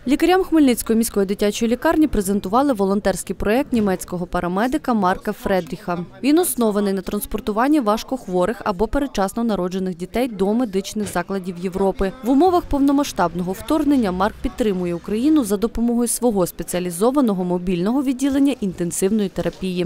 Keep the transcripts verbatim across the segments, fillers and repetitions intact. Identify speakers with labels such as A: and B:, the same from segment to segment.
A: Лікарям Хмельницької міської дитячої лікарні презентували волонтерський проєкт німецького парамедика Марка Фредріха. Він оснований на транспортуванні важкохворих або передчасно народжених дітей до медичних закладів Європи. В умовах повномасштабного вторгнення Марк підтримує Україну за допомогою свого спеціалізованого мобільного відділення інтенсивної терапії.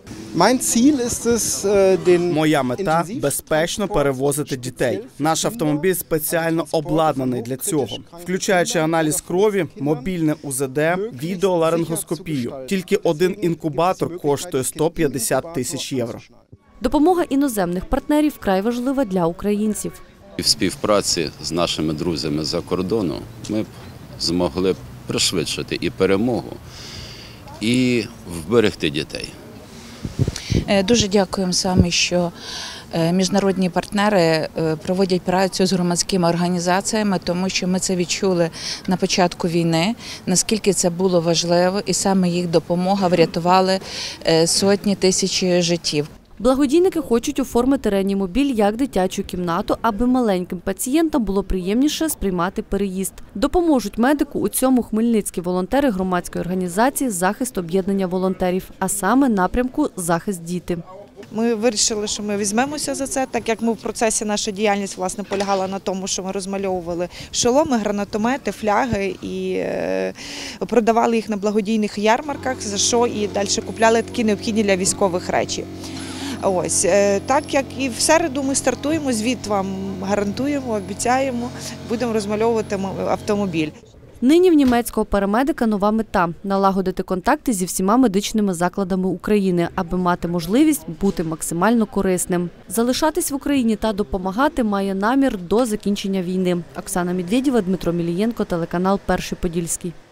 B: Моя мета – безпечно перевозити дітей. Наш автомобіль спеціально обладнаний для цього, включаючи аналіз крові, мобільне У З Д, відеоларингоскопію. Тільки один інкубатор коштує сто п'ятдесят тисяч євро.
A: Допомога іноземних партнерів вкрай важлива для українців.
C: В співпраці з нашими друзями за кордону ми б змогли пришвидшити і перемогу, і вберегти дітей.
D: Дуже дякуємо саме, що міжнародні партнери проводять працю з громадськими організаціями, тому що ми це відчули на початку війни, наскільки це було важливо, і саме їх допомога врятувала сотні тисяч життів.
A: Благодійники хочуть оформити реанімобіль як дитячу кімнату, аби маленьким пацієнтам було приємніше сприймати переїзд. Допоможуть медику у цьому хмельницькі волонтери громадської організації «Захист об'єднання волонтерів», а саме напрямку «Захист діти».
E: Ми вирішили, що ми візьмемося за це, так як ми в процесі наша діяльність власне полягала на тому, що ми розмальовували шоломи, гранатомети, фляги і продавали їх на благодійних ярмарках, за що і далі купляли такі необхідні для військових речі. Ось, так як і в середу ми стартуємо, звіт вам гарантуємо, обіцяємо, будемо розмальовувати автомобіль.
A: Нині в німецького парамедика нова мета – налагодити контакти зі всіма медичними закладами України, аби мати можливість бути максимально корисним. Залишатись в Україні та допомагати має намір до закінчення війни. Оксана Медведєва, Дмитро Мілієнко, телеканал «Перший Подільський».